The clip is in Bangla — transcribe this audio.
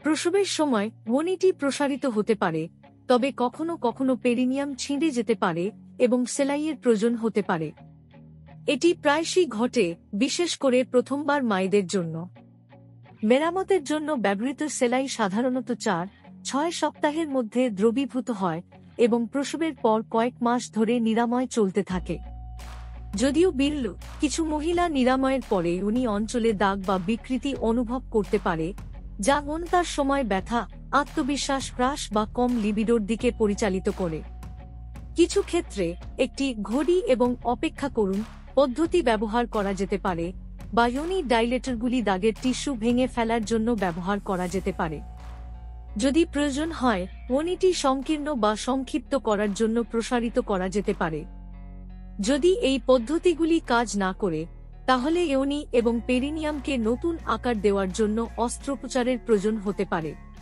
প্রসবের সময় ওনিটি প্রসারিত হতে পারে, তবে কখনো কখনো পেরিনিয়াম ছিঁড়ে যেতে পারে এবং সেলাইয়ের প্রয়োজন হতে পারে। এটি প্রায়শই ঘটে, বিশেষ করে প্রথমবার মায়েদের জন্য। মেরামতের জন্য ব্যবহৃত সেলাই সাধারণত 4-6 সপ্তাহের মধ্যে দ্রবীভূত হয় এবং প্রসবের পর কয়েক মাস ধরে নিরাময় চলতে থাকে। যদিও বিরল, কিছু মহিলা নিরাময়ের পরে উনি অঞ্চলে দাগ বা বিকৃতি অনুভব করতে পারে, যা তার সময় ব্যথা, আত্মবিশ্বাস হ্রাস বা কম লিবিডোর দিকে পরিচালিত করে। কিছু ক্ষেত্রে একটি ঘড়ি এবং অপেক্ষা করুন পদ্ধতি ব্যবহার করা যেতে পারে, বা ইয়োনি ডাইলেটরগুলি দাগের টিস্যু ভেঙে ফেলার জন্য ব্যবহার করা যেতে পারে। যদি প্রয়োজন হয়, ওনিটি সংকীর্ণ বা সংক্ষিপ্ত করার জন্য প্রসারিত করা যেতে পারে। যদি এই পদ্ধতিগুলি কাজ না করে, তাহলে ইয়োনি এবং পেরিনিয়ামকে নতুন আকার দেওয়ার জন্য অস্ত্রোপচারের প্রয়োজন হতে পারে।